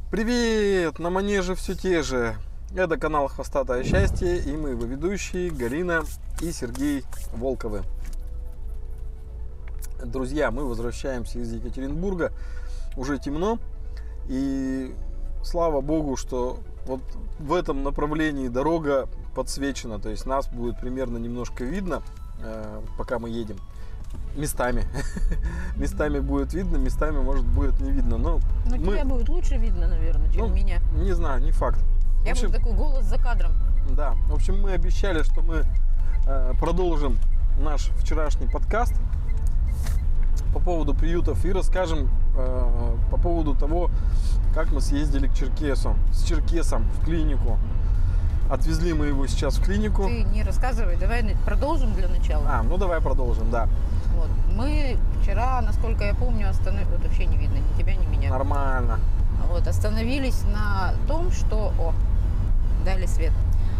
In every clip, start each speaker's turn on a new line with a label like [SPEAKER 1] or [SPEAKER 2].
[SPEAKER 1] Привет! На манеже все те же. Это канал Хвостатое счастье, и мы его ведущие Галина и Сергей Волковы. Друзья, мы возвращаемся из Екатеринбурга. Уже темно, и слава богу, что вот в этом направлении дорога подсвечена, то есть нас будет примерно немножко видно, пока мы едем. Местами. Местами будет видно, местами, может, будет не видно. Но
[SPEAKER 2] тебя будет лучше видно, наверное, чем меня.
[SPEAKER 1] Не знаю, не факт.
[SPEAKER 2] Я буду такой голос за кадром.
[SPEAKER 1] Да. В общем, мы обещали, что мы продолжим наш вчерашний подкаст по поводу приютов и расскажем по поводу того, как мы съездили к Черкесу. С Черкесом в клинику. Отвезли мы его сейчас в клинику.
[SPEAKER 2] Ты не рассказывай, давай продолжим для начала.
[SPEAKER 1] Давай продолжим, да.
[SPEAKER 2] Вот. Мы вчера, насколько я помню, вот вообще не видно ни тебя, ни меня.
[SPEAKER 1] Нормально.
[SPEAKER 2] Вот, остановились на том, что... дали свет.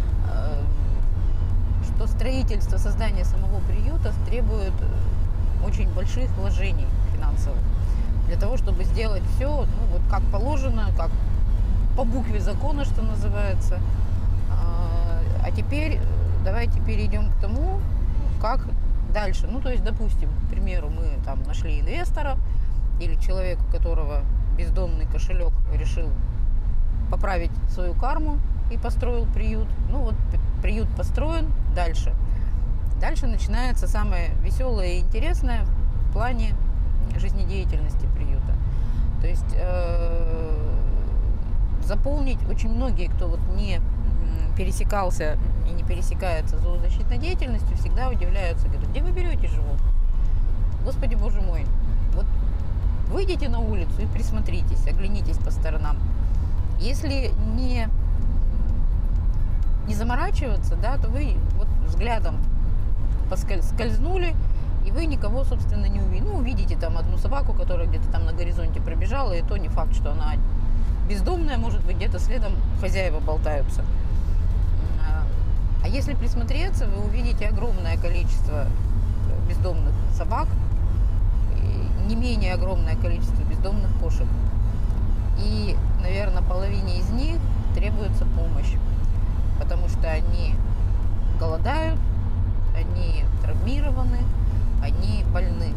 [SPEAKER 2] Что строительство, создание самого приюта требует очень больших вложений финансовых. Для того, чтобы сделать все, как положено, как по букве закона, что называется. А теперь давайте перейдем к тому, как дальше. То есть, допустим, к примеру, мы там нашли инвестора или человека, у которого бездонный кошелек решил поправить свою карму и построил приют. Приют построен, дальше. Дальше начинается самое веселое и интересное в плане жизнедеятельности приюта. То есть заполнить очень многие, кто не пересекался и не пересекается зоозащитной деятельностью, всегда удивляются, говорят, где вы берете животных? Господи боже мой, выйдите на улицу и присмотритесь, оглянитесь по сторонам. Если не заморачиваться, то вы взглядом скользнули, и вы никого, собственно, не увидите. Увидите там одну собаку, которая где-то там на горизонте пробежала, и то не факт, что она бездомная, может быть, где-то следом хозяева болтаются. А если присмотреться, вы увидите огромное количество бездомных собак, и не менее огромное количество бездомных кошек. И, наверное, половине из них требуется помощь, потому что они голодают, они травмированы, они больны.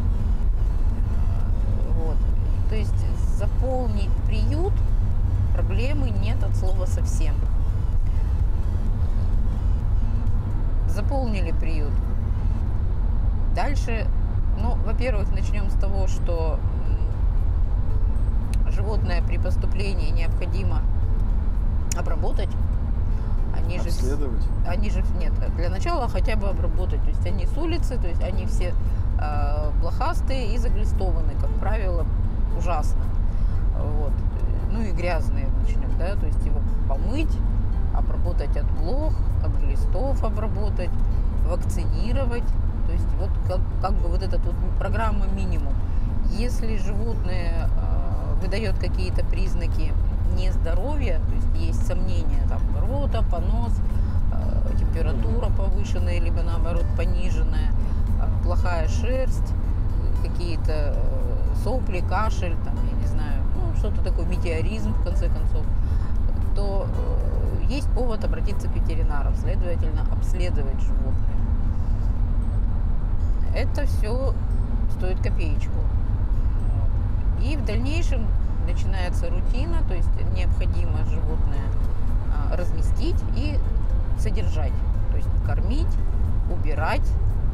[SPEAKER 2] То есть заполнить приют проблемы нет от слова совсем. Заполнили приют. Дальше, во-первых, начнем с того, что животное при поступлении необходимо обработать.
[SPEAKER 1] Обследовать?
[SPEAKER 2] Нет, для начала хотя бы обработать. То есть они с улицы, то есть они все блохастые и заглистованы, как правило, ужасно. И грязные начнем, то есть его помыть, обработать от блох, от глистов обработать, вакцинировать. То есть эта программа минимум. Если животное выдает какие-то признаки нездоровья, то есть есть сомнения, рвота, понос, температура повышенная, либо наоборот пониженная, плохая шерсть, какие-то сопли, кашель, я не знаю, что-то такое, метеоризм в конце концов, то есть повод обратиться к ветеринарам, следовательно, обследовать животное. Это все стоит копеечку. И в дальнейшем начинается рутина, то есть необходимо животное разместить и содержать, то есть кормить, убирать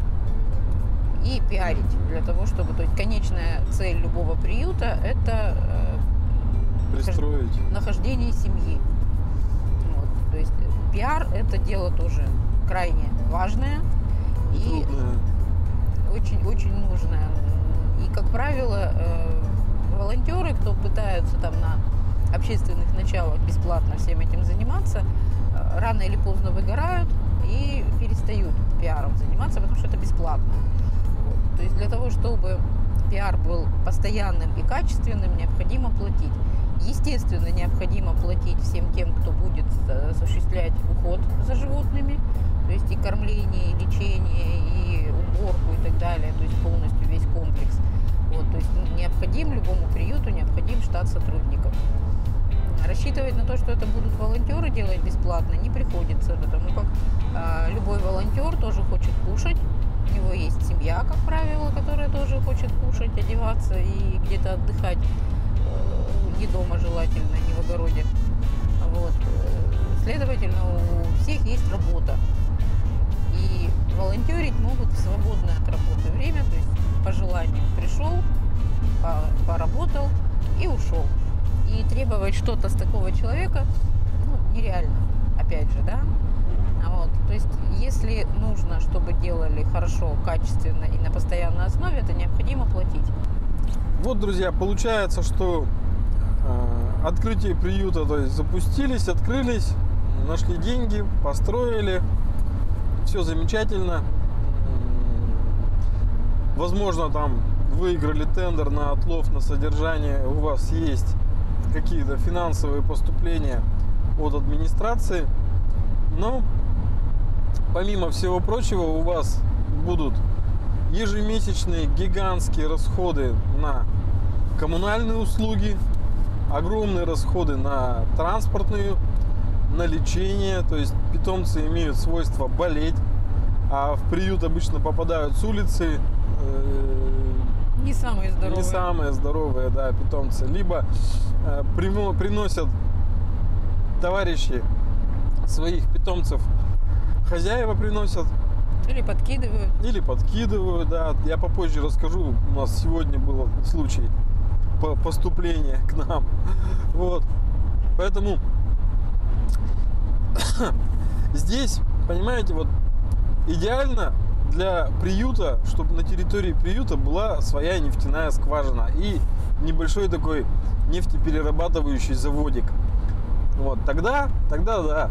[SPEAKER 2] и пиарить для того, чтобы, то есть конечная цель любого приюта – это
[SPEAKER 1] пристроить
[SPEAKER 2] нахождение семьи. То есть пиар – это дело тоже крайне важное и очень-очень нужное. И, как правило, волонтеры, кто пытаются на общественных началах бесплатно всем этим заниматься, рано или поздно выгорают и перестают пиаром заниматься, потому что это бесплатно. То есть для того, чтобы пиар был постоянным и качественным, необходимо платить. Естественно, необходимо платить всем тем, кто будет осуществлять уход за животными, то есть и кормление, и лечение, и уборку и так далее, то есть полностью весь комплекс. То есть любому приюту необходим штат сотрудников. рассчитывать на то, что это будут волонтеры делать бесплатно, не приходится, потому как любой волонтер тоже хочет кушать. У него есть семья, как правило, которая тоже хочет кушать, одеваться и где-то отдыхать. Не дома желательно, не в огороде. Вот. Следовательно, у всех есть работа. И волонтерить могут в свободное от работы время, то есть по желанию пришел, поработал и ушел. И требовать что-то с такого человека нереально, опять же, да. Вот. То есть, если нужно, чтобы делали хорошо, качественно и на постоянной основе, это необходимо платить.
[SPEAKER 1] Вот, друзья, получается, что открытие приюта, то есть запустились, открылись, нашли деньги, построили, все замечательно. Возможно, там выиграли тендер на отлов, на содержание, у вас есть какие-то финансовые поступления от администрации, но помимо всего прочего у вас будут ежемесячные гигантские расходы на коммунальные услуги, огромные расходы на транспортную, на лечение, то есть питомцы имеют свойство болеть, а в приют обычно попадают с улицы
[SPEAKER 2] не самые здоровые.
[SPEAKER 1] Не самые здоровые, да, питомцы. Либо приносят товарищи своих питомцев, хозяева приносят.
[SPEAKER 2] Или подкидывают.
[SPEAKER 1] Или подкидывают, да. Я попозже расскажу. У нас сегодня был случай поступления к нам. Вот. Поэтому здесь, понимаете, вот идеально для приюта, чтобы на территории приюта была своя нефтяная скважина и небольшой такой нефтеперерабатывающий заводик. Вот, тогда да,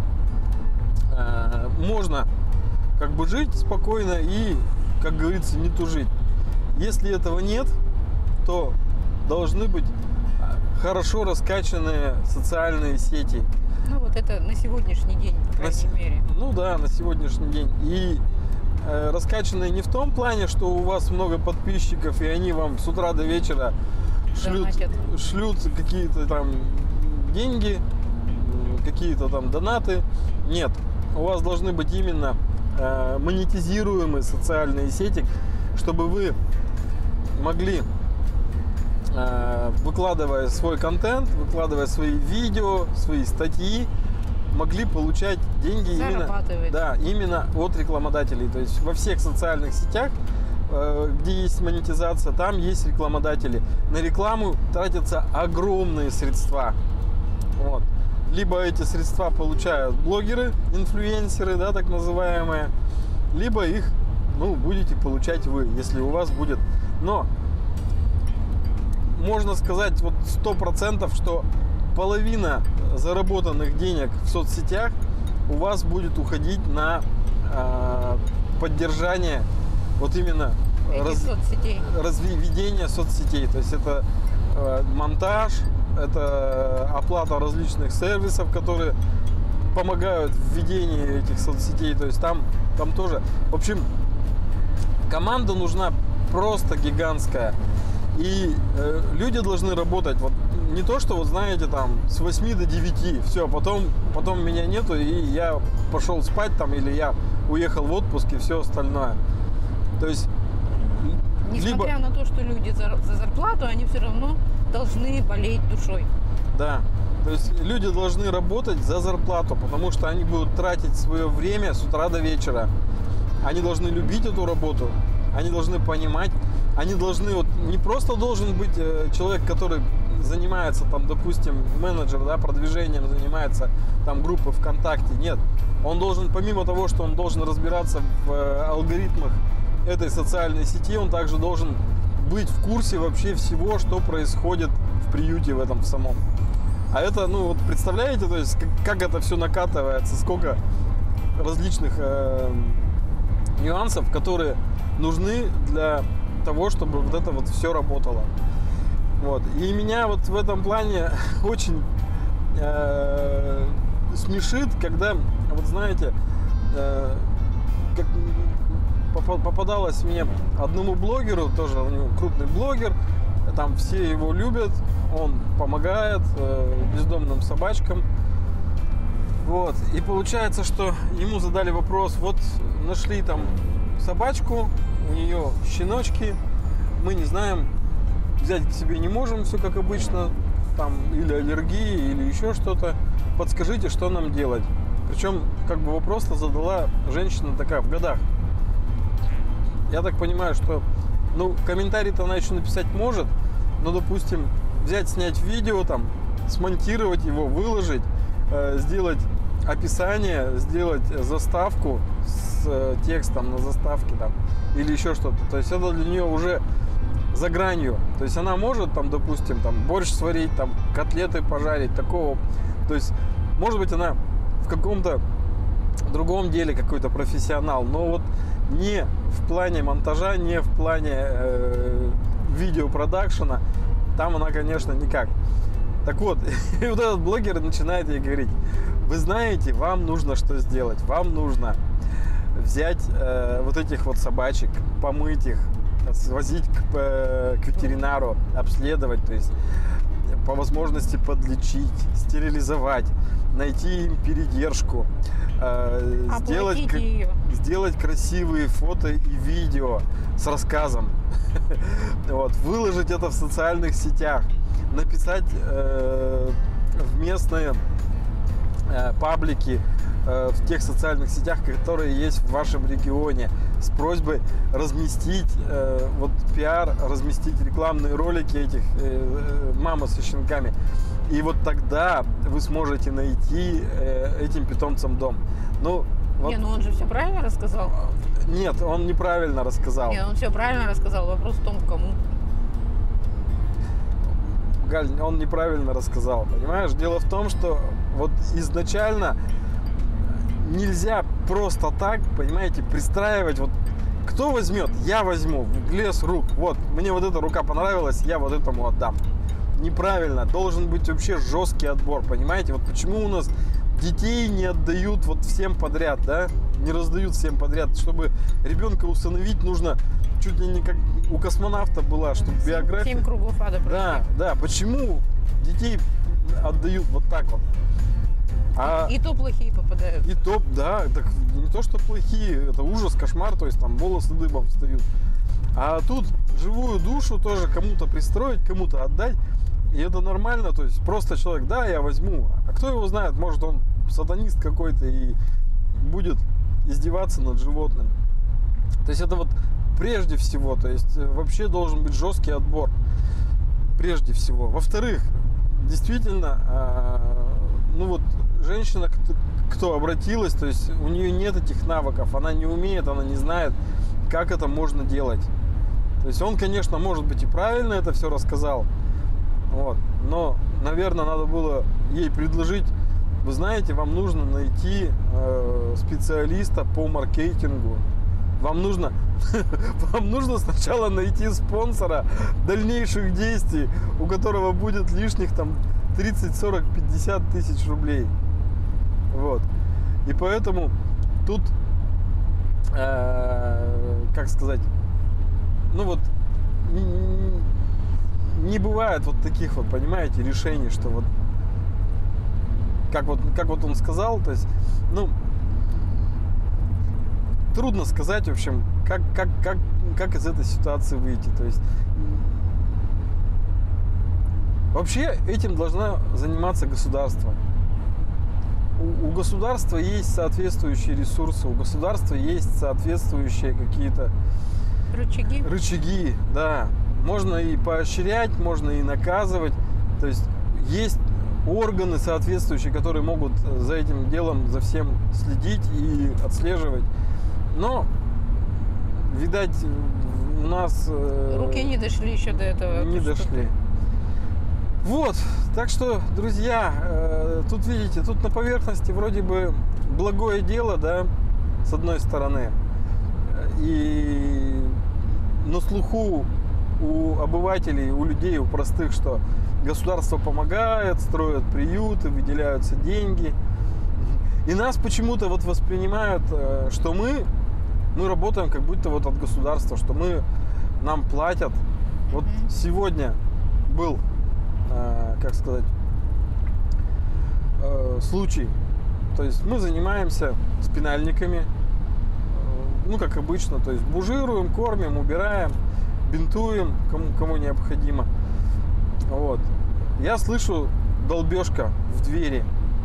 [SPEAKER 1] можно как бы жить спокойно и, как говорится, не тужить. Если этого нет, то должны быть хорошо раскачанные социальные сети.
[SPEAKER 2] Ну вот это на сегодняшний день, по крайней мере.
[SPEAKER 1] Ну да, на сегодняшний день. И раскачанные не в том плане, что у вас много подписчиков, и они вам с утра до вечера шлют какие-то там деньги, какие-то там донаты. Нет, у вас должны быть именно монетизируемые социальные сети, чтобы вы могли, выкладывая свой контент, выкладывая свои видео, свои статьи, могли получать деньги именно от рекламодателей. То есть во всех социальных сетях, где есть монетизация, там есть рекламодатели. На рекламу тратятся огромные средства. Вот. Либо эти средства получают блогеры, инфлюенсеры, да, так называемые, либо их будете получать вы, если у вас будет. Но можно сказать вот 100%, что половина заработанных денег в соцсетях у вас будет уходить на поддержание вот именно ведения соцсетей. То есть это монтаж, это оплата различных сервисов, которые помогают в ведении этих соцсетей. То есть там тоже, в общем, команда нужна просто гигантская. И люди должны работать вот не то, что вот знаете, там с 8 до 9, все, потом меня нету, и я пошел спать там, или я уехал в отпуск и все остальное. То есть
[SPEAKER 2] несмотря на то, что люди за зарплату, они все равно должны болеть душой.
[SPEAKER 1] Да, то есть люди должны работать за зарплату, потому что они будут тратить свое время с утра до вечера. Они должны любить эту работу, они должны понимать, они должны, вот не просто должен быть человек, который занимается там, допустим, менеджер, да, продвижением занимается там группы ВКонтакте. Нет, он должен, помимо того, что он должен разбираться в алгоритмах этой социальной сети, он также должен быть в курсе вообще всего, что происходит в приюте в этом самом. А это, вот представляете, то есть как это все накатывается, сколько различных нюансов, которые нужны для того, чтобы вот это вот все работало. Вот. И меня вот в этом плане очень смешит, когда, вот знаете, как попадалось мне одному блогеру, тоже у него крупный блогер, там все его любят, он помогает бездомным огромным собачкам. Вот. И получается, что ему задали вопрос, вот нашли там собачку, у нее щеночки, мы не знаем, взять к себе не можем, все как обычно, там или аллергии, или еще что-то. Подскажите, что нам делать? Причем, как бы вопрос-то задала женщина такая в годах. Я так понимаю, что, ну, комментарий-то она еще написать может, но, допустим, взять, снять видео, там, смонтировать его, выложить, сделать описание, сделать заставку с текстом на заставке там, или еще что-то. То есть это для нее уже за гранью. То есть она может там, допустим, там борщ сварить, там котлеты пожарить, такого. То есть, может быть, она в каком-то другом деле какой-то профессионал, но вот не в плане монтажа, не в плане видеопродакшена, там она, конечно, никак. Так вот, и вот этот блогер начинает ей говорить: вы знаете, вам нужно что сделать? Вам нужно взять вот этих вот собачек, помыть их, свозить к ветеринару, обследовать, то есть по возможности подлечить, стерилизовать, найти им передержку, сделать красивые фото и видео с рассказом, вот, выложить это в социальных сетях, написать в местные паблики в тех социальных сетях, которые есть в вашем регионе, с просьбой разместить вот пиар, разместить рекламные ролики этих мамы со щенками. И вот тогда вы сможете найти этим питомцам дом. Ну, вот...
[SPEAKER 2] ну он же все правильно рассказал.
[SPEAKER 1] Нет, он неправильно рассказал.
[SPEAKER 2] Нет, он все правильно рассказал. Вопрос в том, кому.
[SPEAKER 1] Галь, он неправильно рассказал. Понимаешь? Дело в том, что вот изначально нельзя просто так, понимаете, пристраивать. Вот кто возьмет, я возьму, лес рук. Вот, мне вот эта рука понравилась, я вот этому отдам. Неправильно. Должен быть вообще жесткий отбор, понимаете? Вот почему у нас детей не отдают вот всем подряд, да? Не раздают всем подряд. Чтобы ребенка усыновить, нужно чуть ли не как у космонавта была, чтобы биография...
[SPEAKER 2] 7 кругов ада пройти.
[SPEAKER 1] Да, да. Почему детей отдают вот так вот?
[SPEAKER 2] И то плохие попадают.
[SPEAKER 1] И то, да, так не то, что плохие, это ужас, кошмар, то есть там волосы дыбом встают. А тут живую душу тоже кому-то пристроить, кому-то отдать, и это нормально, то есть просто человек, да, я возьму, а кто его знает, может он сатанист какой-то и будет издеваться над животным. То есть это вот прежде всего, то есть вообще должен быть жесткий отбор, прежде всего. Во-вторых, действительно, ну вот женщина, кто обратилась, то есть у нее нет этих навыков, она не умеет, она не знает, как это можно делать. То есть он, конечно, может быть и правильно это все рассказал, вот, но, наверное, надо было ей предложить: вы знаете, вам нужно найти специалиста по маркетингу. Вам нужно сначала найти спонсора дальнейших действий, у которого будет лишних там 30, 40, 50 тысяч рублей. Вот. И поэтому тут, как сказать, ну вот, не бывает вот таких вот, понимаете, решений, что вот, как вот он сказал, то есть, ну, трудно сказать, в общем, как из этой ситуации выйти. То есть вообще этим должно заниматься государство. У государства есть соответствующие ресурсы, у государства есть соответствующие какие-то рычаги, да. Можно и поощрять, можно и наказывать. То есть есть органы соответствующие, которые могут за этим делом, за всем следить и отслеживать. Но, видать, у нас...
[SPEAKER 2] руки не дошли еще до этого.
[SPEAKER 1] Не дошли. Вот, так что, друзья, тут видите, тут на поверхности вроде бы благое дело, да, с одной стороны. И на слуху у обывателей, у людей, у простых, что государство помогает, строят приюты, выделяются деньги. И нас почему-то вот воспринимают, что мы работаем как будто вот от государства, что нам платят. Вот сегодня был, как сказать, случай. То есть мы занимаемся спинальниками, ну, как обычно, то есть бужируем, кормим, убираем, бинтуем, кому необходимо. Вот. Я слышу долбежка в двери.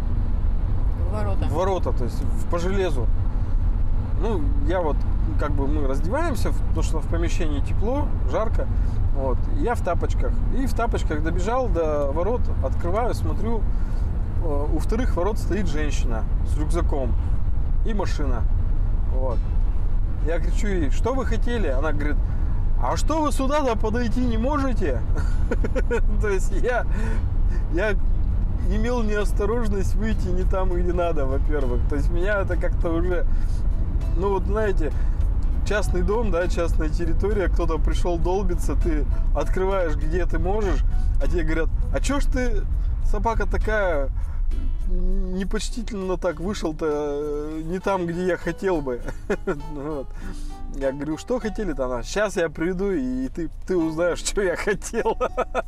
[SPEAKER 2] В
[SPEAKER 1] ворота, то есть по железу. Ну, я вот, как бы мы раздеваемся, потому что в помещении тепло, жарко. Вот. Я в тапочках. И в тапочках добежал до ворот, открываю, смотрю, у вторых ворот стоит женщина с рюкзаком и машина. Вот. Я кричу ей: что вы хотели? Она говорит: а что вы сюда-то подойти не можете? То есть я имел неосторожность выйти не там, где надо, во-первых. То есть меня это как-то уже, ну вот знаете, частный дом, да, частная территория, кто-то пришел долбиться, ты открываешь, где ты можешь, а тебе говорят: а чё ж ты, собака такая, непочтительно так вышел-то не там, где я хотел бы. Вот. Я говорю: что хотели-то? Она: сейчас я приду, и ты узнаешь, что я хотел.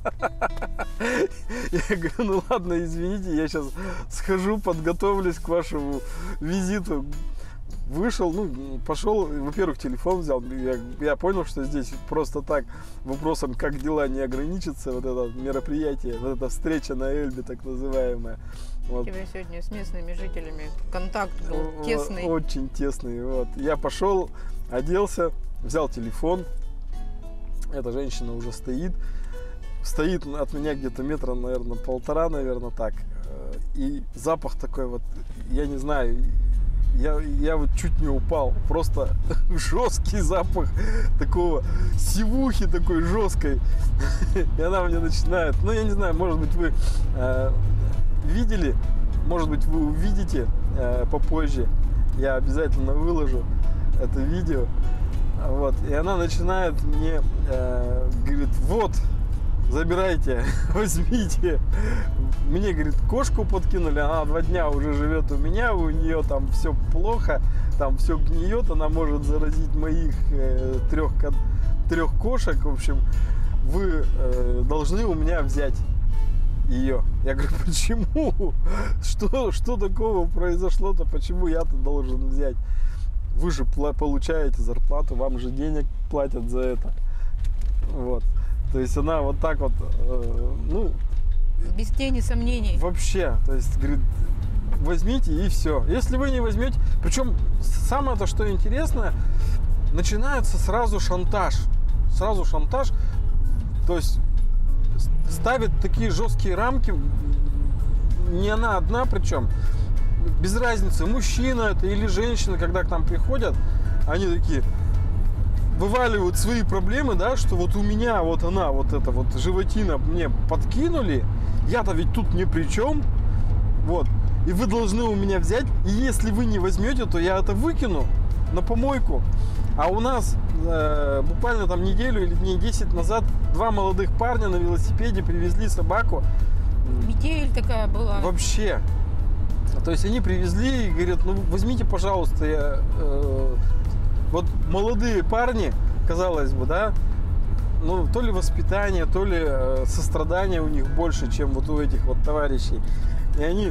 [SPEAKER 1] Я говорю: ну ладно, извините, я сейчас схожу, подготовлюсь к вашему визиту. Вышел, ну, пошел, во-первых, телефон взял. Я понял, что здесь просто так вопросом, как дела, не ограничится вот это мероприятие, вот эта встреча на Эльбе, так называемая. Вот.
[SPEAKER 2] У тебя сегодня с местными жителями контакт был тесный.
[SPEAKER 1] Очень тесный. Вот. Я пошел, оделся, взял телефон. Эта женщина уже стоит. Стоит от меня где-то метра, наверное, полтора, наверное, так. И запах такой вот, я не знаю, я вот чуть не упал. Просто жесткий запах такого сивухи такой жесткой. И она мне начинает, ну я не знаю, может быть вы видели, может быть вы увидите попозже. Я обязательно выложу это видео. Вот. И она начинает мне, говорит: вот, забирайте, возьмите. Мне, говорит, кошку подкинули, она 2 дня уже живет у меня, у нее там все плохо, там все гниет, она может заразить моих 3 кошек. В общем, вы должны у меня взять ее. Я говорю: почему? Что такого произошло-то? Почему я-то должен взять? Вы же получаете зарплату, вам же денег платят за это. Вот. То есть она вот так вот, ну...
[SPEAKER 2] Без тени сомнений.
[SPEAKER 1] Вообще, то есть, говорит, возьмите и все. Если вы не возьмете... Причем самое-то, что интересно, начинается сразу шантаж. Сразу шантаж. То есть ставит такие жесткие рамки. Не она одна причем. Без разницы, мужчина это или женщина, когда к нам приходят, они такие... вываливают свои проблемы, да, что вот у меня вот она, вот эта вот животина мне подкинули, я-то ведь тут ни при чем, вот, и вы должны у меня взять, и если вы не возьмете, то я это выкину на помойку. А у нас буквально там неделю или дней 10 назад 2 молодых парня на велосипеде привезли собаку.
[SPEAKER 2] Метель такая была.
[SPEAKER 1] Вообще. То есть они привезли и говорят: ну возьмите, пожалуйста, вот молодые парни, казалось бы, да, ну, то ли воспитание, то ли сострадание у них больше, чем вот у этих вот товарищей. И они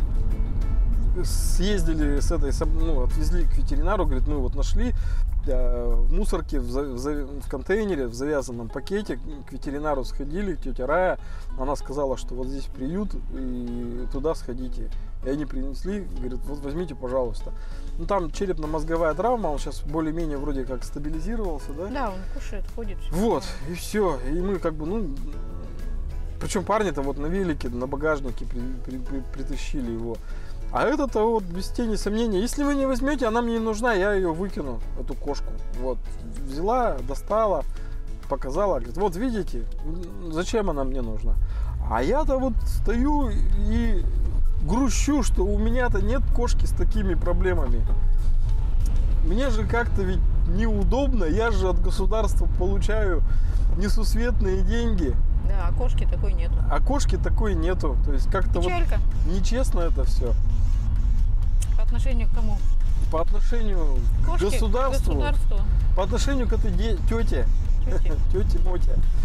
[SPEAKER 1] съездили с этой, ну, отвезли к ветеринару, говорит: мы вот нашли в мусорке, в контейнере, в завязанном пакете, к ветеринару сходили, тетя Рая, она сказала, что вот здесь приют, и туда сходите. И они принесли, говорят: вот возьмите, пожалуйста. Ну там черепно-мозговая травма, он сейчас более-менее вроде как стабилизировался, да?
[SPEAKER 2] Да, он кушает, ходит.
[SPEAKER 1] Вот, и все. И мы как бы, ну... Причем парни-то вот на велике, на багажнике притащили его. А это-то вот без тени сомнения. Если вы не возьмете, она мне не нужна, я ее выкину, эту кошку. Вот, взяла, достала, показала, говорит: вот видите, зачем она мне нужна. А я-то вот стою и грущу, что у меня-то нет кошки с такими проблемами. Мне же как-то ведь неудобно, я же от государства получаю несусветные деньги.
[SPEAKER 2] Да, а кошки такой нету.
[SPEAKER 1] А кошки такой нету. То есть как-то вот нечестно это все.
[SPEAKER 2] По отношению к кому?
[SPEAKER 1] По отношению к государству.
[SPEAKER 2] Государству.
[SPEAKER 1] По отношению к этой тете. Тете Моте.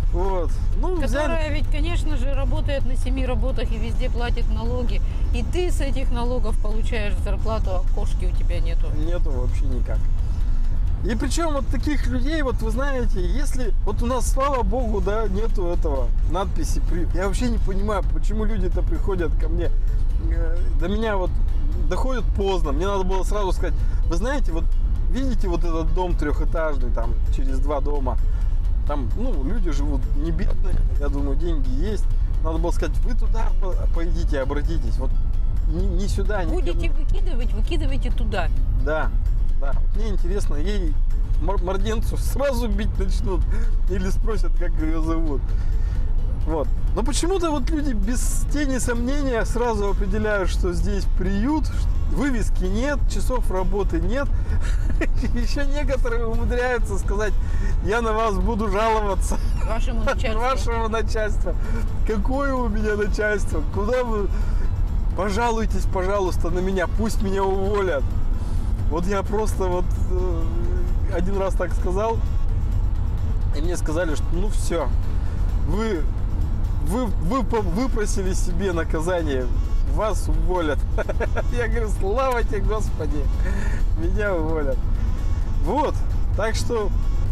[SPEAKER 1] Вот. Ну, взяли.
[SPEAKER 2] Которая ведь, конечно же, работает на 7 работах и везде платит налоги. И ты с этих налогов получаешь зарплату, а кошки у тебя нету.
[SPEAKER 1] Нету вообще никак. И причем вот таких людей, вот вы знаете, если вот у нас, слава богу, да, нету этого надписи. Я вообще не понимаю, почему люди-то приходят ко мне. До меня вот доходит поздно. Мне надо было сразу сказать, вы знаете, вот видите вот этот дом трехэтажный, там через 2 дома. Там, ну, люди живут не бедные, я думаю, деньги есть. Надо было сказать, вы туда пойдите, обратитесь. Вот не сюда, не
[SPEAKER 2] Будете выкидывать, выкидывайте туда.
[SPEAKER 1] Да, да. Мне интересно, ей морденцу сразу бить начнут или спросят, как ее зовут. Вот. Но почему-то вот люди без тени сомнения сразу определяют, что здесь приют, вывески нет, часов работы нет. Еще некоторые умудряются сказать, я на вас буду жаловаться.
[SPEAKER 2] Вашему начальству.
[SPEAKER 1] Вашего начальства. Какое у меня начальство? Куда вы... Пожалуйтесь, пожалуйста, на меня, пусть меня уволят. Вот я просто вот один раз так сказал, и мне сказали, что ну все, вы выпросили себе наказание, вас уволят. Я говорю, слава тебе, Господи, меня уволят. Вот, так что,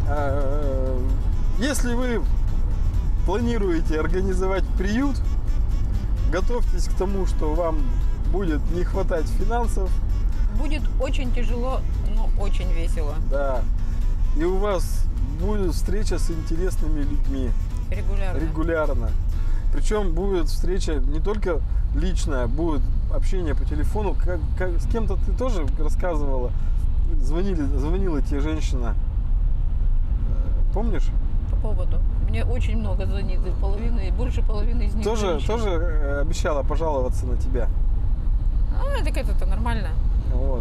[SPEAKER 1] если вы планируете организовать приют, готовьтесь к тому, что вам будет не хватать финансов.
[SPEAKER 2] Будет очень тяжело, но очень весело.
[SPEAKER 1] Да. И у вас будет встреча с интересными людьми. Регулярно. Причем будет встреча не только личная, будет общение по телефону. С кем-то ты тоже рассказывала. Звонила тебе женщина. Помнишь?
[SPEAKER 2] По поводу. Мне очень много звонит, и больше половины из них.
[SPEAKER 1] Тоже обещала пожаловаться на тебя.
[SPEAKER 2] Так это нормально.
[SPEAKER 1] Вот.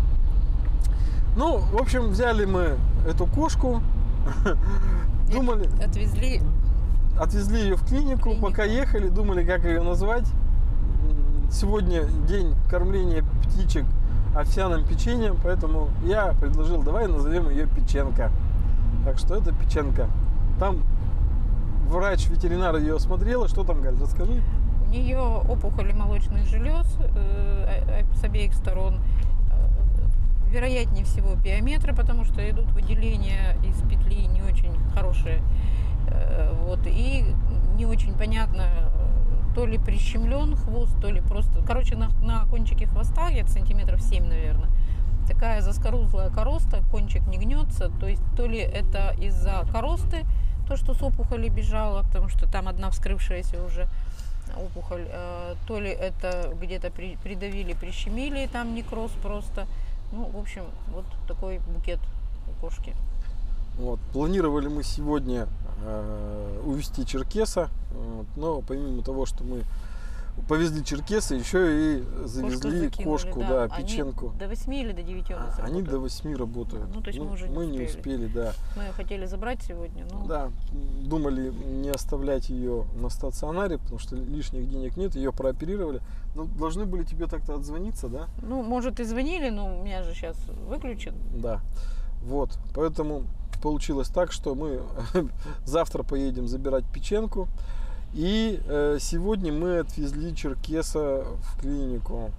[SPEAKER 1] Ну, в общем, взяли мы эту кошку, думали... Отвезли ее в клинику, пока ехали, думали, как ее назвать. Сегодня день кормления птичек овсяным печеньем, поэтому я предложил, давай назовем ее Печенка. Так что это Печенка. Там врач-ветеринар ее осмотрела. Что там, Галь, расскажи.
[SPEAKER 2] У нее опухоли молочных желез с обеих сторон. Вероятнее всего пиометры, потому что идут выделения из петли не очень хорошие. Вот, и не очень понятно, то ли прищемлен хвост, то ли просто... Короче, на кончике хвоста, где-то сантиметров 7, наверное, такая заскорузлая короста, кончик не гнется. То есть то ли это из-за коросты, то, что с опухоли бежало, потому что там одна вскрывшаяся уже опухоль, то ли это где-то придавили, прищемили, и там некроз просто. Ну, в общем, вот такой букет у кошки.
[SPEAKER 1] Вот. Планировали мы сегодня увезти черкеса, но помимо того, что мы повезли черкеса, еще и завезли кошку, да, Печенку.
[SPEAKER 2] До 8 или до 9 у нас работают?
[SPEAKER 1] Они до 8 работают.
[SPEAKER 2] Ну, то есть мы уже
[SPEAKER 1] не успели, да.
[SPEAKER 2] Мы ее хотели забрать сегодня, но...
[SPEAKER 1] Да, думали не оставлять ее на стационаре, потому что лишних денег нет, ее прооперировали. Но должны были тебе так-то отзвониться, да?
[SPEAKER 2] Ну, может, и звонили, но у меня же сейчас выключен.
[SPEAKER 1] Да, вот, поэтому получилось так, что мы завтра поедем забирать Печенку. И сегодня мы отвезли черкеса в клинику.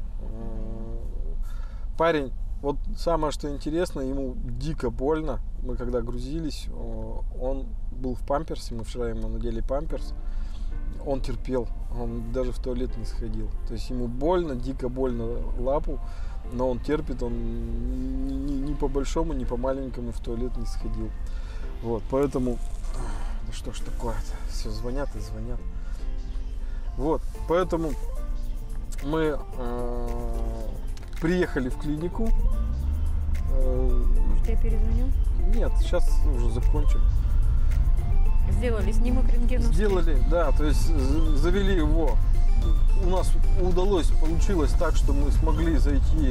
[SPEAKER 1] Парень, вот самое что интересно, ему дико больно. Мы когда грузились, он был в памперсе, мы вчера ему надели памперс. Он терпел, он даже в туалет не сходил. То есть ему больно, дико больно лапу, но он терпит, он ни по большому, ни по маленькому в туалет не сходил. Вот, поэтому... Ну что ж такое-то, все звонят и звонят. Вот, поэтому мы приехали в клинику.
[SPEAKER 2] Может, я перезвоню?
[SPEAKER 1] Нет, сейчас уже закончим.
[SPEAKER 2] Сделали снимок рентгеновский?
[SPEAKER 1] Сделали, да, то есть завели его. У нас получилось так, что мы смогли зайти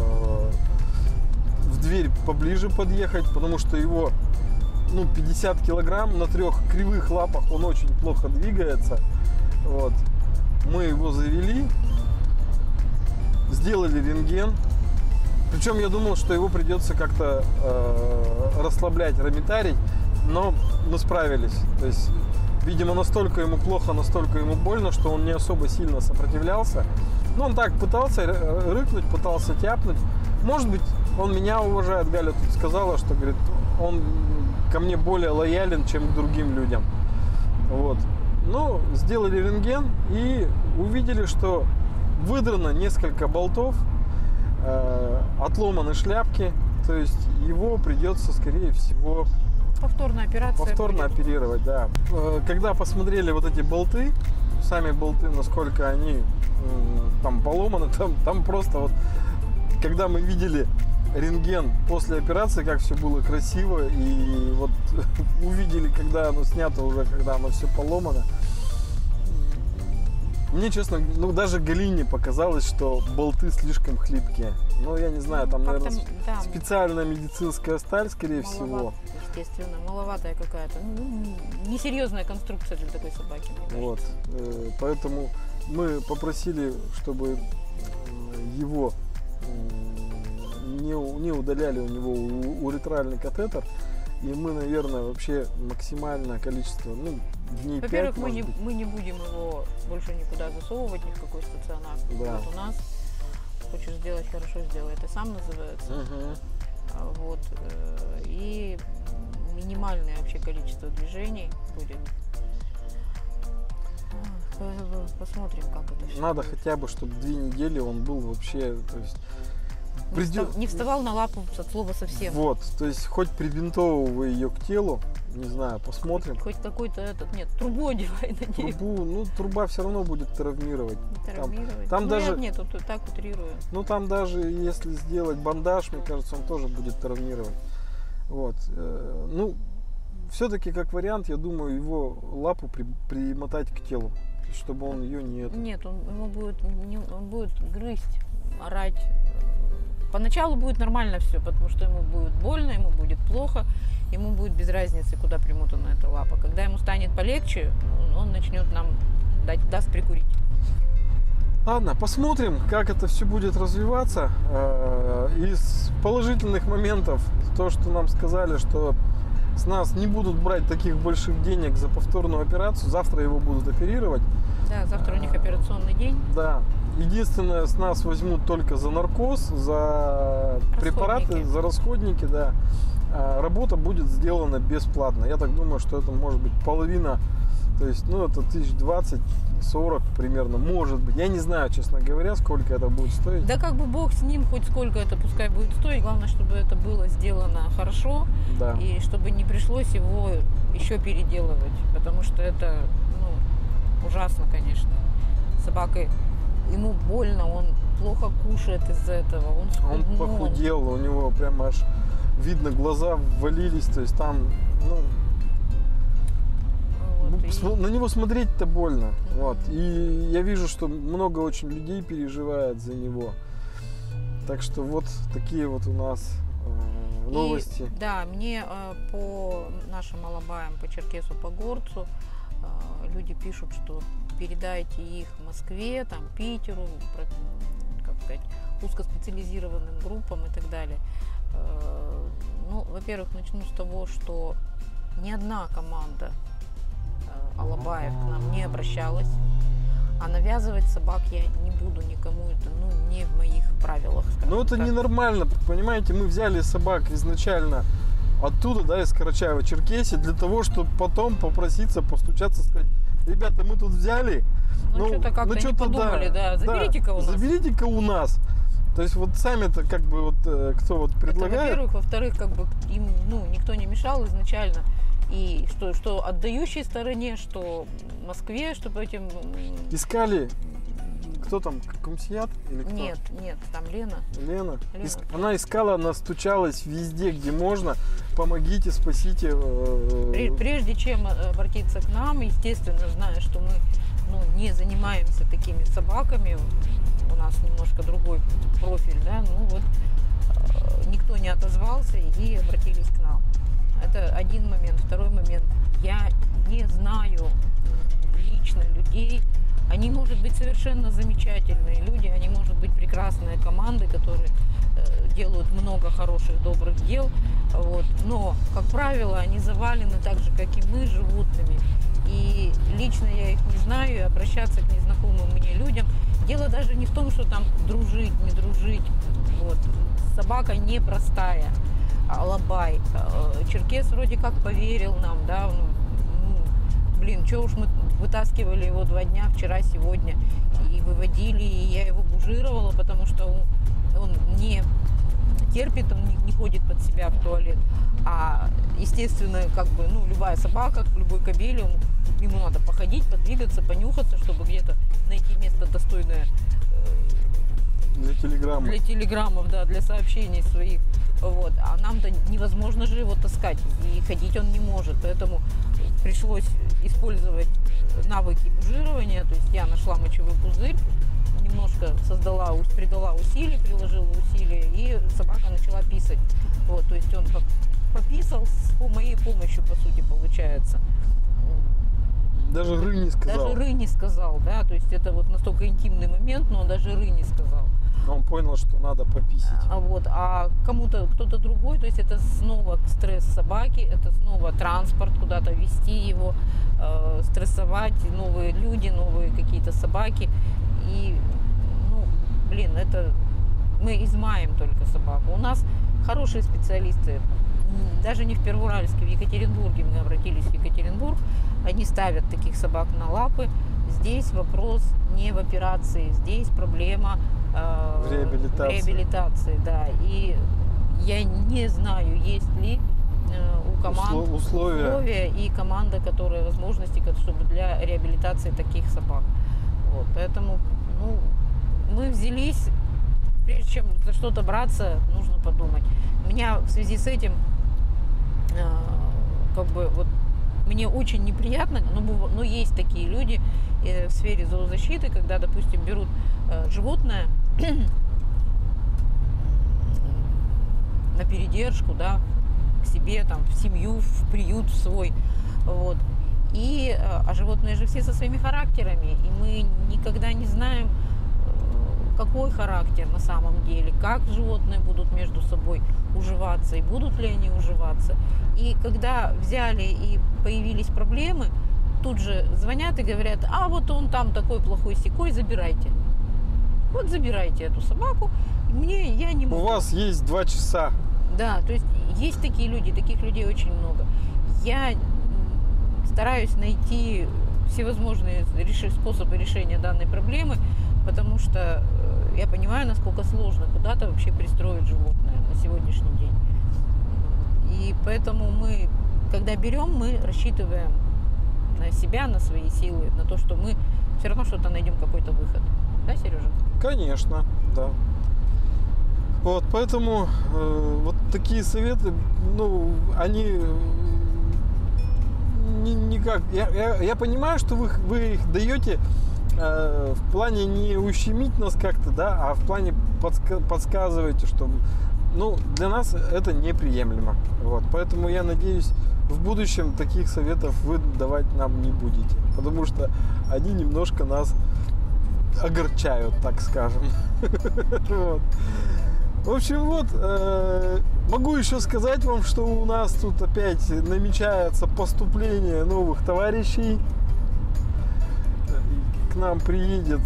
[SPEAKER 1] в дверь поближе подъехать, потому что его 50 килограмм на 3 кривых лапах, он очень плохо двигается. Вот. Мы его завели, сделали рентген. Причем я думал, что его придется как-то расслаблять, ромитарить, но мы справились. То есть видимо, настолько ему плохо, настолько ему больно, что он не особо сильно сопротивлялся. Ну, он так пытался рыкнуть, пытался тяпнуть. Может быть, он меня уважает. Галя тут сказала, что, говорит, он ко мне более лоялен, чем к другим людям. Вот. Ну, сделали рентген и увидели, что выдрано несколько болтов, отломаны шляпки. То есть его придется, скорее всего,
[SPEAKER 2] Повторная операция.
[SPEAKER 1] повторно оперировать, да. Когда посмотрели вот эти болты, сами болты, насколько они там поломаны, там просто вот, когда мы видели рентген после операции, как все было красиво, и вот увидели, когда оно снято уже, когда оно все поломано. Мне, честно, ну даже Галине показалось, что болты слишком хлипкие. Ну, я не знаю, там, наверное,
[SPEAKER 2] да,
[SPEAKER 1] специальная медицинская сталь, скорее всего.
[SPEAKER 2] Естественно, маловатая какая-то. Ну, несерьезная конструкция для такой собаки, мне кажется.
[SPEAKER 1] Вот. Поэтому мы попросили, чтобы его не удаляли у него уретральный катетер. И мы, наверное, вообще максимальное количество, ну, дней 5,
[SPEAKER 2] Во-первых,
[SPEAKER 1] может быть.
[SPEAKER 2] мы не будем его больше никуда засовывать, ни в какой стационар.
[SPEAKER 1] Да.
[SPEAKER 2] Вот у нас хочешь сделать хорошо, сделай. Это сам называется. Вот. И минимальное вообще количество движений будет. Посмотрим, как это все.
[SPEAKER 1] Надо хотя бы, чтобы 2 недели он был вообще, то есть...
[SPEAKER 2] Не вставал на лапу от слова совсем.
[SPEAKER 1] Вот, то есть хоть прибинтовывай ее к телу, не знаю, посмотрим.
[SPEAKER 2] Хоть какой-то трубу одевай на нее.
[SPEAKER 1] Трубу, ну труба все равно будет травмировать.
[SPEAKER 2] Травмировать.
[SPEAKER 1] Там даже,
[SPEAKER 2] нет, тут так утрирую.
[SPEAKER 1] ну там даже если сделать бандаж, мне кажется, он тоже будет травмировать. Вот, ну все-таки как вариант, я думаю, его лапу примотать к телу, чтобы он ее не...
[SPEAKER 2] Нет, он будет грызть, орать. Поначалу будет нормально все, потому что ему будет больно, ему будет плохо, ему будет без разницы, куда примотана эта лапа. Когда ему станет полегче, он начнет нам даст прикурить.
[SPEAKER 1] Ладно, посмотрим, как это все будет развиваться. Из положительных моментов, то, что нам сказали, что с нас не будут брать таких больших денег за повторную операцию, завтра его будут оперировать.
[SPEAKER 2] Да, завтра у них операционный день.
[SPEAKER 1] Да. Единственное, с нас возьмут только за наркоз, за препараты, за расходники, да. Работа будет сделана бесплатно. Я так думаю, что это может быть половина, то есть, ну, это 1020-40 примерно, может быть. Я не знаю, честно говоря, сколько это будет стоить.
[SPEAKER 2] Да как бы бог с ним, хоть сколько это пускай будет стоить. Главное, чтобы это было сделано хорошо.
[SPEAKER 1] Да.
[SPEAKER 2] И чтобы не пришлось его еще переделывать. Потому что это, ну, ужасно, конечно. Собака, ему больно, он плохо кушает из-за этого. Он
[SPEAKER 1] похудел, у него прям аж видно, глаза ввалились, то есть там, ну, вот, на него смотреть-то больно. Вот. И я вижу, что много очень людей переживает за него. Так что вот такие вот у нас новости.
[SPEAKER 2] И, да, мне по нашим алабаям, по Черкесу, по Горцу люди пишут, что передайте их Москве, там, Питеру, как сказать, узкоспециализированным группам и так далее. Ну, во-первых, начну с того, что ни одна команда алабаев к нам не обращалась, а навязывать собак я не буду никому, это, ну, не в моих правилах.
[SPEAKER 1] Ну, это ненормально, понимаете, мы взяли собак изначально оттуда, да, из Карачаева-Черкесии, для того, чтобы потом попроситься, постучаться, сказать: ребята, мы тут взяли,
[SPEAKER 2] что-то как-то не подумали, да, заберите-ка у нас.
[SPEAKER 1] Заберите-ка у нас. То есть вот сами-то как бы вот кто вот предлагает.
[SPEAKER 2] Это, во-первых, во-вторых, как бы им, ну, никто не мешал изначально. И что отдающей стороне, что Москве, чтобы этим...
[SPEAKER 1] Искали, кто там, Кумсият или кто?
[SPEAKER 2] Нет, там Лена.
[SPEAKER 1] Лена. Она искала, она стучалась везде, где можно. Помогите, спасите.
[SPEAKER 2] Прежде чем обратиться к нам, естественно, зная, что мы, ну, не занимаемся такими собаками, у нас немножко другой профиль, да, ну вот, никто не отозвался и обратились к нам. Это один момент. Второй момент. Я не знаю лично людей. Они, может быть, совершенно замечательные люди, они, может быть, прекрасные команды, которые делают много хороших, добрых дел. Вот. Но, как правило, они завалены так же, как и мы, животными. И лично я их не знаю, и обращаться к незнакомым мне людям. Дело даже не в том, что там дружить, не дружить. Вот. Собака непростая, алабай. Черкес вроде как поверил нам, да, блин, что уж мы вытаскивали его 2 дня, вчера, сегодня, и выводили, и я его бужировала, потому что он не терпит, он не ходит под себя в туалет. А, естественно, как бы, любая собака, любой кобель, ему надо походить, подвигаться, понюхаться, чтобы где-то найти место достойное
[SPEAKER 1] для телеграммы.
[SPEAKER 2] Для телеграммов, да, для сообщений своих. Вот. А нам-то невозможно же его таскать, и ходить он не может. Поэтому пришлось использовать навыки бужирования. То есть я нашла мочевой пузырь, немножко придала усилий, приложила усилия, и собака начала писать. Вот, то есть он пописал с моей помощью, по сути, получается.
[SPEAKER 1] Даже ры не сказал.
[SPEAKER 2] Даже ры не сказал, да, то есть это вот настолько интимный момент, но он даже ры не сказал.
[SPEAKER 1] Он понял, что надо пописать.
[SPEAKER 2] А кто-то другой, то есть это снова стресс собаки, это снова транспорт, куда-то везти его, стрессовать, новые люди, новые какие-то собаки. И, это мы измаем только собаку. У нас хорошие специалисты, даже не в Первоуральске, в Екатеринбурге, мы обратились в Екатеринбург, они ставят таких собак на лапы. Здесь вопрос не в операции, здесь проблема
[SPEAKER 1] в реабилитации.
[SPEAKER 2] Да. И я не знаю, есть ли у команд условия и команда, возможности, чтобы для реабилитации таких собак. Вот, поэтому мы взялись, прежде чем за что-то браться, нужно подумать. У меня в связи с этим мне очень неприятно, но есть такие люди в сфере зоозащиты, когда, допустим, берут животное на передержку, да, к себе, там, в семью, в приют в свой, вот. А животные же все со своими характерами, и мы никогда не знаем, какой характер на самом деле, как животные будут между собой уживаться, и будут ли они уживаться. И когда взяли и появились проблемы, тут же звонят и говорят: а вот он там такой плохой-сякой, забирайте. Вот забирайте эту собаку, я не могу.
[SPEAKER 1] У вас есть 2 часа.
[SPEAKER 2] Да, то есть такие люди, таких людей очень много. Я стараюсь найти всевозможные способы решения данной проблемы, потому что я понимаю, насколько сложно куда-то вообще пристроить животное на сегодняшний день. И поэтому мы, когда берем, мы рассчитываем на себя, на свои силы, на то, что мы все равно что-то найдем, какой-то выход. Да, Сережа?
[SPEAKER 1] Конечно, да. Вот, поэтому вот такие советы, они никак. Я понимаю, что вы их даете в плане не ущемить нас как-то, да, а в плане подсказываете, что для нас это неприемлемо. Вот, поэтому я надеюсь, в будущем таких советов вы давать нам не будете, потому что они немножко нас огорчают, так скажем. В общем, могу еще сказать вам, что у нас тут опять намечается поступление новых товарищей. К нам приедет.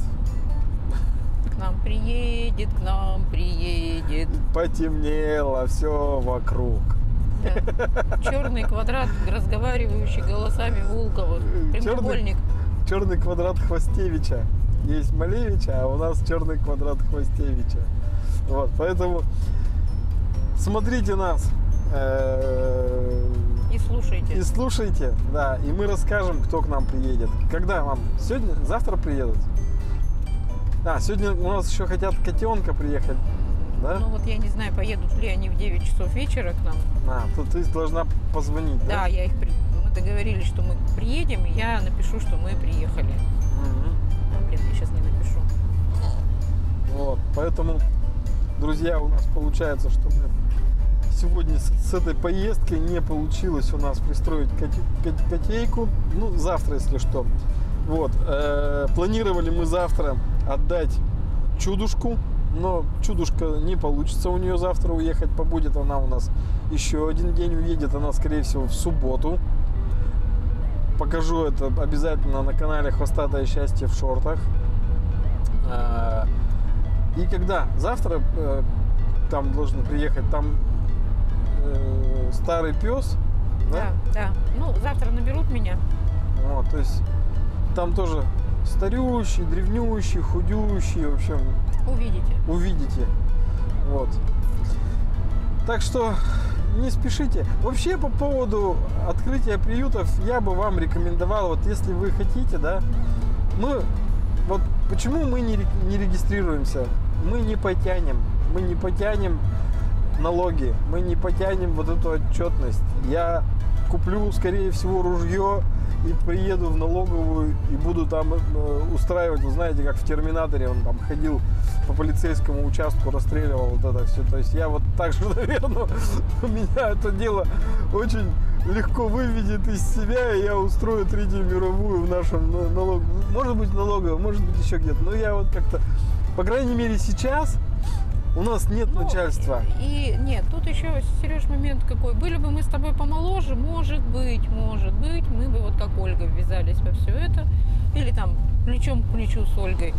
[SPEAKER 1] Потемнело все вокруг.
[SPEAKER 2] Да. Черный квадрат, разговаривающий голосами Волкова. Прямоугольник.
[SPEAKER 1] Черный квадрат Хвостевича. Есть Малевича, а у нас черный квадрат Хвостевича. Вот, поэтому смотрите нас.
[SPEAKER 2] И
[SPEAKER 1] слушайте, да. И мы расскажем, кто к нам приедет. Когда вам? Сегодня? Завтра приедут? Сегодня у нас еще хотят котенка приехать. Да?
[SPEAKER 2] Я не знаю, поедут ли они в 9 часов вечера к нам.
[SPEAKER 1] То ты должна позвонить, да?
[SPEAKER 2] Да, мы договорились, что мы приедем, и я напишу, что мы приехали.
[SPEAKER 1] Угу.
[SPEAKER 2] Я сейчас не напишу.
[SPEAKER 1] Вот, поэтому, друзья, у нас получается, что мы сегодня с этой поездкой не получилось у нас пристроить котейку. Завтра, если что. Вот, планировали мы завтра отдать чудушку, но чудушка не получится у нее завтра уехать, побудет она у нас еще один день, уедет она, скорее всего, в субботу. покажу это обязательно на канале «Хвостатое счастье в шортах». И когда завтра там должен приехать, там старый пес, да?
[SPEAKER 2] Да. Ну, завтра наберут меня.
[SPEAKER 1] Вот, то есть там тоже старющий, древнющий, худющий, в общем. Увидите. Вот. Так что не спешите. Вообще по поводу открытия приютов я бы вам рекомендовал, вот если вы хотите, да, вот почему мы не регистрируемся? Мы не потянем налоги, мы не потянем вот эту отчетность. Я куплю, скорее всего, ружье и приеду в налоговую и буду там устраивать, вы знаете, как в «Терминаторе» он там ходил по полицейскому участку, расстреливал вот это все. То есть я вот так же, наверное, у меня это дело очень легко выведет из себя, и я устрою Третью мировую в нашем налоговом. Может быть, налоговом, может быть, еще где-то. Но я вот как-то, по крайней мере, сейчас у нас нет начальства.
[SPEAKER 2] И нет, тут еще, Сереж, момент какой. Были бы мы с тобой помоложе, может быть, мы бы вот как Ольга ввязались во все это. Или там плечом к плечу с Ольгой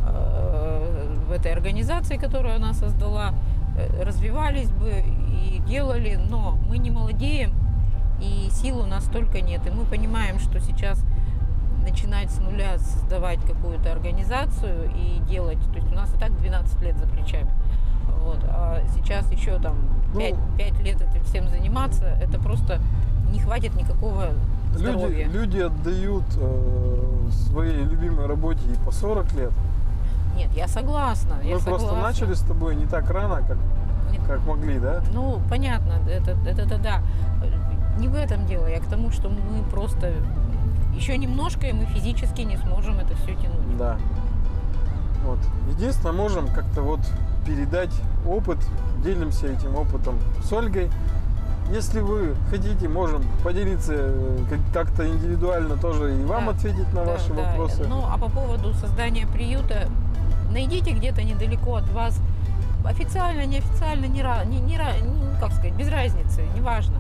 [SPEAKER 2] в этой организации, которую она создала, развивались бы и делали. Но мы не молодеем, и сил у нас столько нет. И мы понимаем, что сейчас начинать с нуля создавать какую-то организацию и делать, то есть у нас и так 12 лет за плечами. Вот. А сейчас еще там 5 лет этим всем заниматься, это просто не хватит никакого здоровья.
[SPEAKER 1] Люди отдают своей любимой работе и по 40 лет.
[SPEAKER 2] Нет, я согласна.
[SPEAKER 1] Мы просто начали с тобой не так рано, как могли, да?
[SPEAKER 2] Ну, понятно, это да. Не в этом дело, я к тому, что мы просто еще немножко, и мы физически не сможем это все тянуть.
[SPEAKER 1] Да. Вот. Единственное, можем как-то вот передать опыт, делимся этим опытом с Ольгой. Если вы хотите, можем поделиться как-то индивидуально тоже и вам ответить на ваши вопросы.
[SPEAKER 2] Ну, а по поводу создания приюта, найдите где-то недалеко от вас, официально, неофициально, как сказать, без разницы, неважно,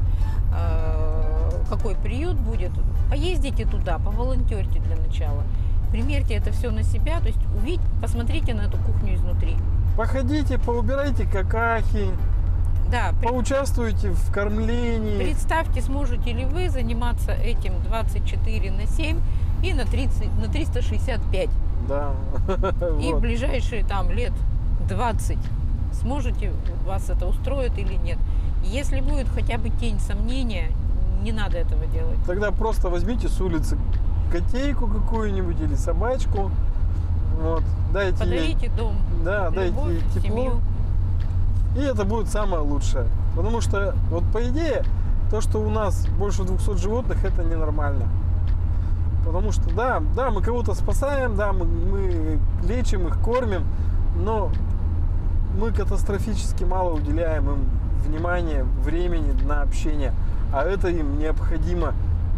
[SPEAKER 2] какой приют будет, поездите туда, поволонтерьте для начала. Примерьте это все на себя, то есть посмотрите на эту кухню изнутри.
[SPEAKER 1] Походите, поубирайте какахи,
[SPEAKER 2] да,
[SPEAKER 1] поучаствуйте в кормлении.
[SPEAKER 2] Представьте, сможете ли вы заниматься этим 24/7 и на 365.
[SPEAKER 1] Да.
[SPEAKER 2] И в ближайшие там лет 20 сможете, вас это устроит или нет. Если будет хотя бы тень сомнения, не надо этого делать.
[SPEAKER 1] Тогда просто возьмите с улицы котейку какую-нибудь или собачку. Вот,
[SPEAKER 2] подарите ей дом,
[SPEAKER 1] дайте ей тепло.
[SPEAKER 2] Семью.
[SPEAKER 1] И это будет самое лучшее. Потому что, вот по идее, то, что у нас больше 200 животных, это ненормально. Потому что, да, мы кого-то спасаем, да, мы лечим их, кормим, но мы катастрофически мало уделяем им внимания, времени на общение. А это им необходимо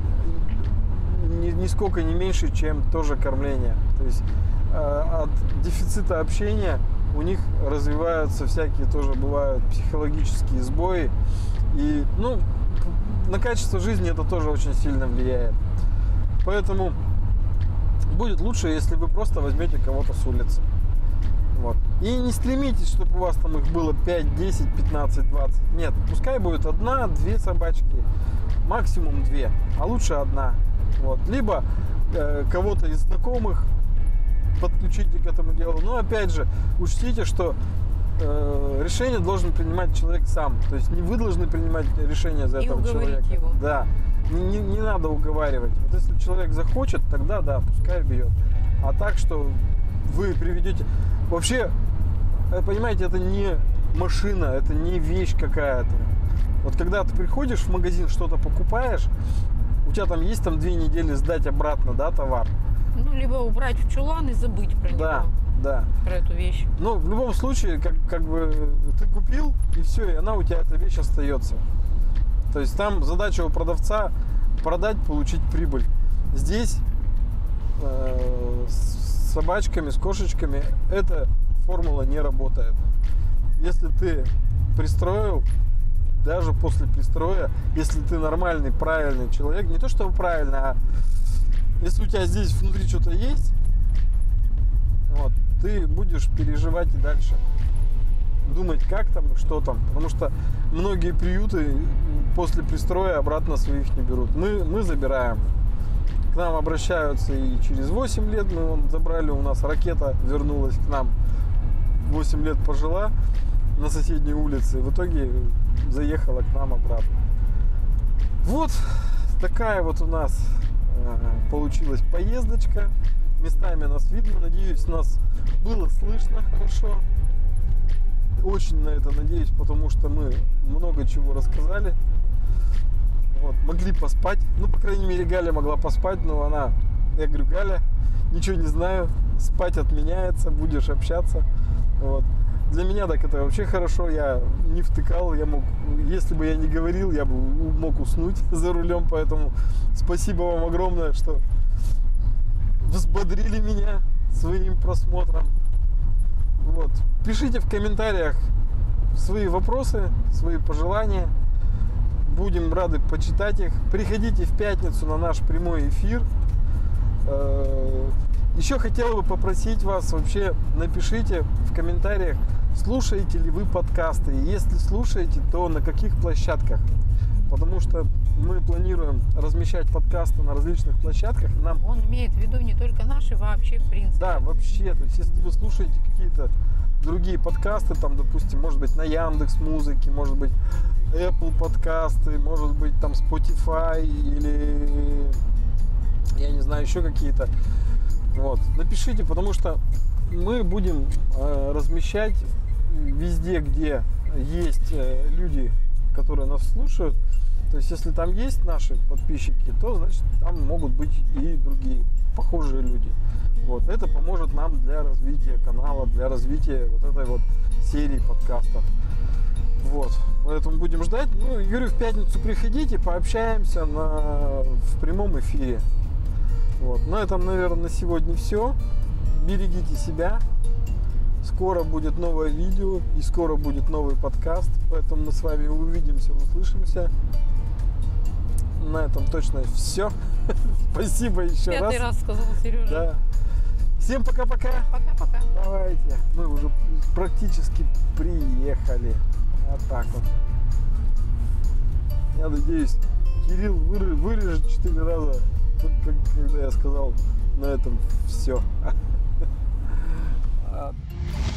[SPEAKER 1] нисколько не меньше, чем тоже кормление. То есть от дефицита общения у них развиваются всякие тоже бывают психологические сбои. И на качество жизни это тоже очень сильно влияет. Поэтому будет лучше, если вы просто возьмете кого-то с улицы. Вот. И не стремитесь, чтобы у вас там их было 5, 10, 15, 20. Нет, пускай будет 1-2 собачки, максимум 2, а лучше 1. Вот. Либо кого-то из знакомых подключите к этому делу. Но опять же, учтите, что решение должен принимать человек сам. То есть не вы должны принимать решение за этого человека.
[SPEAKER 2] Его.
[SPEAKER 1] Да. Не надо уговаривать. Вот если человек захочет, тогда да, пускай берет. А так, что вы приведете... Вообще, понимаете, это не машина, это не вещь какая-то. Вот когда ты приходишь в магазин, что-то покупаешь, у тебя там есть 2 недели сдать обратно, да, товар.
[SPEAKER 2] Либо убрать в чулан и забыть про него.
[SPEAKER 1] Да.
[SPEAKER 2] Про эту вещь.
[SPEAKER 1] Ну, в любом случае, как бы ты купил, и все, и она у тебя, эта вещь остается. То есть там задача у продавца продать, получить прибыль. Здесь с собачками, с кошечками эта формула не работает. Если ты пристроил, даже после пристроя, если ты нормальный, правильный человек, не то чтобы правильно, а если у тебя здесь внутри что-то есть, вот, ты будешь переживать и дальше. Думать, как там, что там. Потому что многие приюты после пристроя обратно своих не берут. Мы забираем. К нам обращаются и через 8 лет. Мы вон забрали, у нас ракета вернулась к нам. 8 лет пожила на соседней улице. В итоге заехала к нам обратно. Вот такая вот у нас получилась поездочка. Местами нас видно. Надеюсь, нас было слышно хорошо. Очень на это надеюсь, потому что мы много чего рассказали. Вот, могли поспать. Ну, по крайней мере, Галя могла поспать, но она, я говорю, Галя, ничего не знаю, спать отменяется, будешь общаться. Вот. Для меня так это вообще хорошо, я не втыкал, я мог, если бы я не говорил, я бы мог уснуть за рулем, поэтому спасибо вам огромное, что взбодрили меня своим просмотром. Вот. Пишите в комментариях свои вопросы, свои пожелания. Будем рады почитать их. Приходите в пятницу на наш прямой эфир. Еще хотел бы попросить вас, вообще напишите в комментариях, слушаете ли вы подкасты. И если слушаете, то на каких площадках. Потому что мы планируем размещать подкасты на различных площадках.
[SPEAKER 2] Он имеет в виду не только наши, вообще в принципе.
[SPEAKER 1] Да, вообще. То есть, если вы слушаете какие-то другие подкасты, там, допустим, может быть, на Яндекс.Музыке, может быть, Apple подкасты, может быть, там, Spotify или, я не знаю, еще какие-то. Вот. Напишите, потому что мы будем размещать везде, где есть люди, которые нас слушают. То есть, если там есть наши подписчики, то, значит, там могут быть и другие похожие люди. Вот. Это поможет нам для развития канала, для развития вот этой вот серии подкастов. Вот. Поэтому будем ждать. Ну, и говорю, в пятницу приходите, пообщаемся в прямом эфире. Вот. На этом, наверное, на сегодня все. Берегите себя. Скоро будет новое видео и скоро будет новый подкаст. Поэтому мы с вами увидимся, услышимся. На этом точно все. Спасибо еще раз.
[SPEAKER 2] Пятый раз сказал Сережа.
[SPEAKER 1] Да. Всем пока-пока.
[SPEAKER 2] Пока-пока.
[SPEAKER 1] Давайте. Мы уже практически приехали. Вот так вот. Я надеюсь, Кирилл вырежет 4 раза, когда я сказал на этом все.